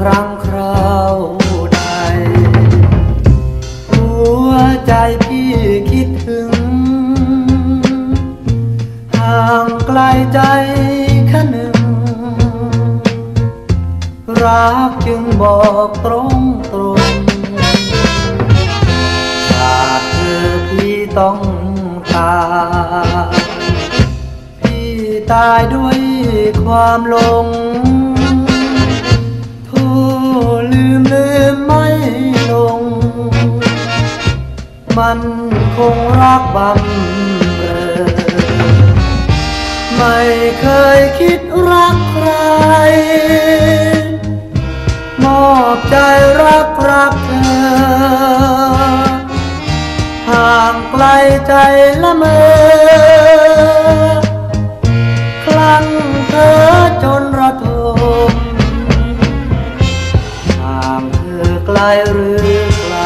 รั้งคราวใดหัวใจพี่คิดถึงห่างไกลใจแค่หนึ่งรักจึงบอกตรงขาดเธอพี่ต้องตายพี่ตายด้วยความหลงโทษลืมไม่ลงมันคงรักบังเอิญไม่เคยคิดรักใครมอบใจรักเธอห่างไกลใจละเมอคลั่งเธอจนระทมห่างเธอไกลหรือไกล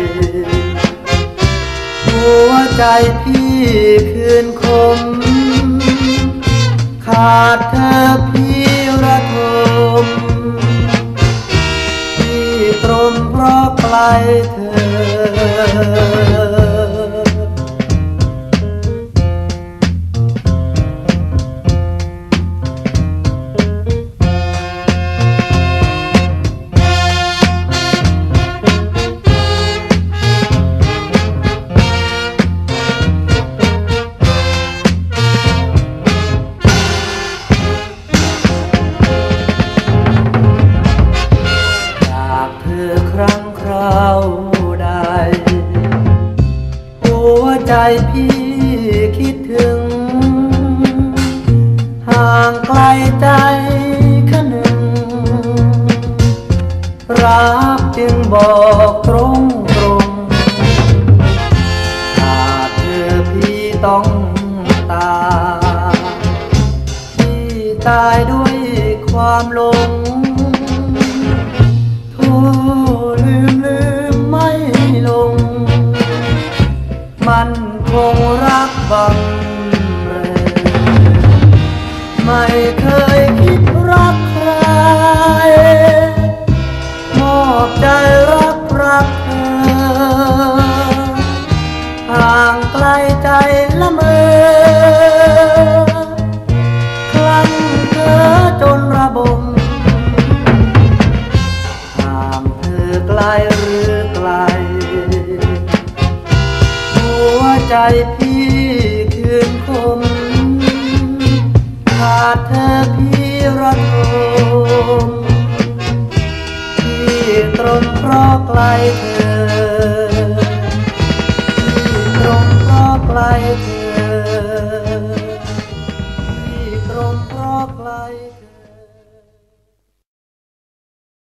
หัวใจพี่คืนคมขาดเธอพี่ระทมพี่ตรมเพราะไกลเธอครั้งคราวใดหัวใจพี่คิดถึงห่างไกลใจแค่หนึ่งรักจึงบอกตรงขาดเธอพี่ต้องตายพี่ตายด้วยความหลงไม่ลงมันคงรักบังเอิญไม่เคยคิดรักใครมอบใจรักเธอห่างไกลใจละเมอคลั่งเธอจนระบมไกลหรือไกลหัวใจพี่คืนคมขาดเธอพี่ระทมพี่ตรมเพราะไกลเธอพี่ตรมเพราะไกลเธอพี่ตรมเพราะไกล